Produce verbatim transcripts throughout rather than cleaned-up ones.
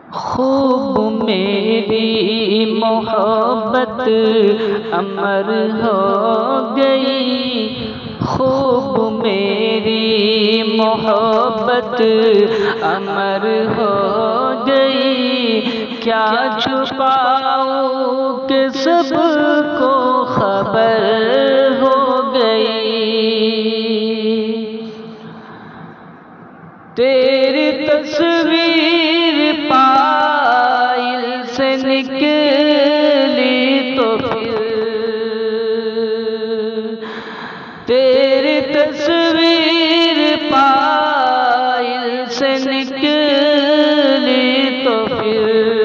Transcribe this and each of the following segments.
خوب میری محبت امر ہو گئی، خوب میری محبت امر ہو گئی، کیا چھپاؤں کہ سب کو خبر ہو گئی۔ تیری تصویر پائل سے نکلی تو پھر، تیری تصویر پائل سے نکلی تو پھر،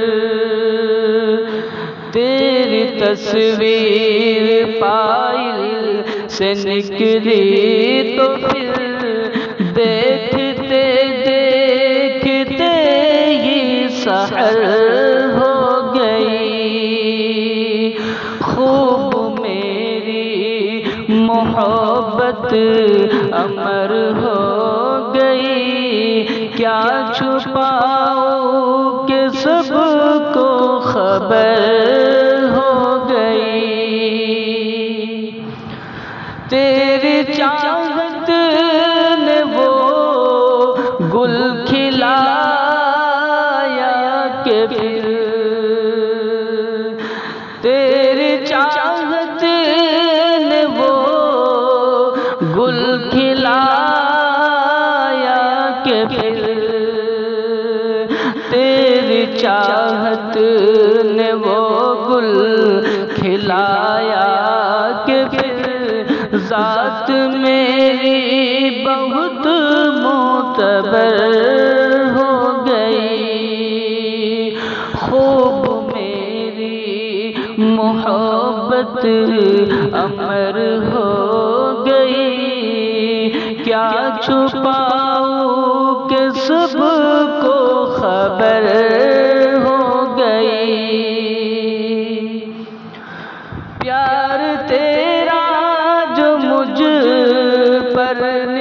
تیری تصویر پائل سے نکلی تو پھر، دیکھتے دیکھتے ہی سحر ہو گئی۔ خوب میری محبت امر ہو گئی، کیا چھپاؤں کہ سب کو خبر ہو گئی۔ تیری چاہت نے وہ گل کھلایا کہ پھر، تیری چاہت نے وہ گل کھلایا کہ پھر، تیری چاہت نے وہ گل کھلایا کہ پھر، ذات میری بہت معتبر ہو گئی۔ خوب میری محبت امر ہو گئی، کیا چھپاؤں کہ سب کو خبر ہو گئی۔ پیار تیرا جو مجھ پر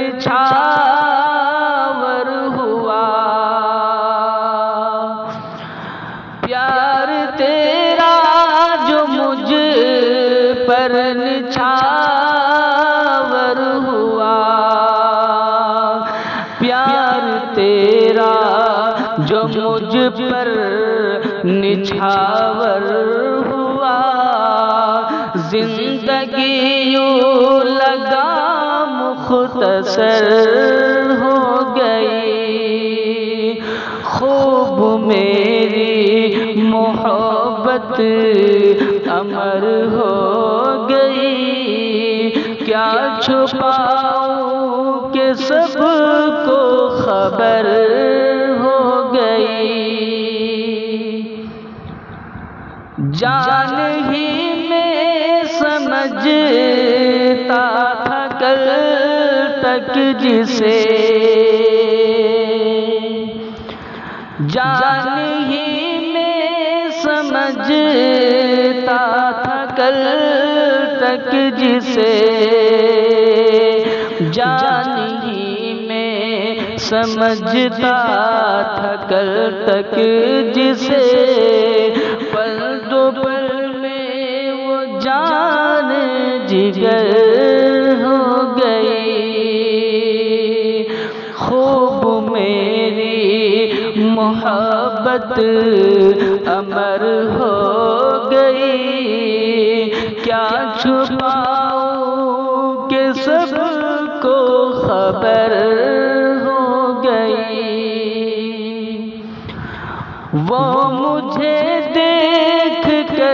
نچھاور ہوا، پیار تیرا جو مجھ پر نچھاور ہوا، پیار تیرا جو مجھ پر نچھاور ہوا، زندگی یوں لگا مختصر ہو گئی۔ خوب میری محبت امر ہو گئی، کیا چھپاؤں کہ سب کو خبر ہو گئی۔ جان ہی میں سمجھتا تھا کل تک جسے، جان ہی میں سمجھتا تھا کل تک جسے، جان ہی میں سمجھتا تھا کل تک جسے، پل دو پل میں وہ جان جگر ہو گئی۔ خوب میری محبت امر ہو گئی، کیا چھپاؤں کہ سب کو خبر ہو گئی۔ وہ مجھے دیکھ کر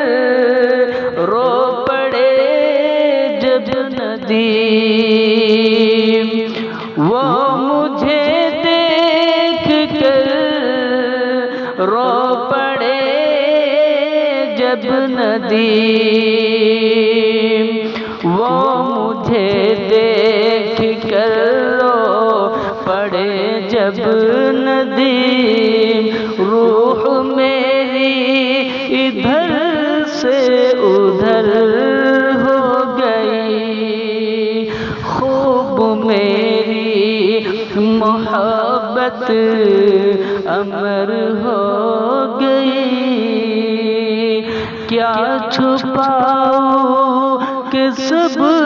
رو پڑے جب ندیم، وہ مجھے دیکھ کر رو پڑے جب ندیم، وہ مجھے دیکھ کر رو پڑے جب ندیم، روح میری ادھر سے ادھر ہو گئی۔ خوب میری محبت امر ہو گئی، کیا چھپاؤ کہ سب